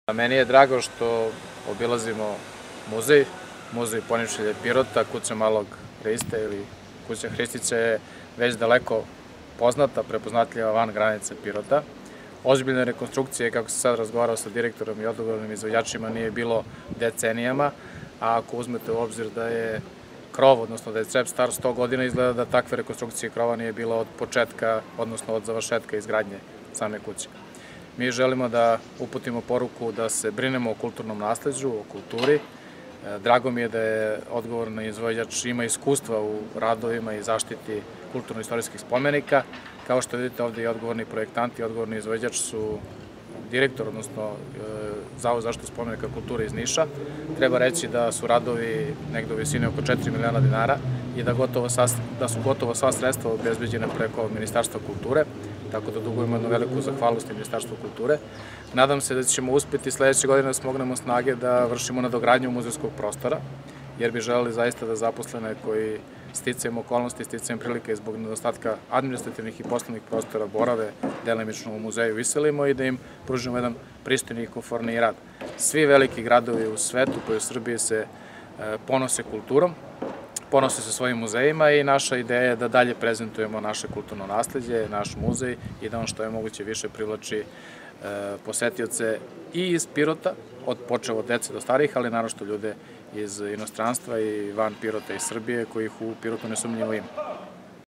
Meni je drago što obilazimo muzej Ponišilje Pirota, kuća Malog Hrista ili kuća Hristića je već daleko poznata, prepoznatljiva van granice Pirota. Ozbiljne rekonstrukcije, kako sam sad razgovarao sa direktorom i odgovornim izvođačima, nije bilo decenijama, a ako uzmete u obzir da je krov, odnosno da je crep star 100 godina, izgleda da takve rekonstrukcije krova nije bilo od početka, odnosno od završetka izgradnje same kuće. Mi želimo da uputimo poruku da se brinemo o kulturnom nasleđu, o kulturi. Drago mi je da je odgovorni izvođač ima iskustva u radovima i zaštiti kulturno-istorijskih spomenika. Kao što vidite ovde i odgovorni projektant i odgovorni izvođač su direktor, odnosno Zavod za zaštitu spomenika kulture iz Niša. Treba reći da su radovi negde u visini oko 4 miliona dinara i da su gotovo sva sredstva obezbeđena preko Ministarstva kulture, tako da dugujemo jednu veliku zahvalnost Ministarstvu kulture. Nadam se da ćemo uspeti sledeće godine da smognemo snage da vršimo nadogradnju muzejskog prostora, jer bi želeli zaista da zaposlene koji sticajem okolnosti, sticajem prilike zbog nedostatka administrativnih i poslovnih prostora borave delimično u muzeju iselimo i da im pružimo jedan pristojni i konforniji rad. Svi veliki gradovi u svetu, pa i u Srbiji, se ponose kulturom, ponose se svojim muzejima i naša ideja je da dalje prezentujemo naše kulturno nasleđe, naš muzej i da on što je moguće više privlači posetioce i iz Pirota, počev od dece do starih, ali naročito ljude iz inostranstva i van Pirota i Srbije, kojih u Pirotu nesumnjivo ima.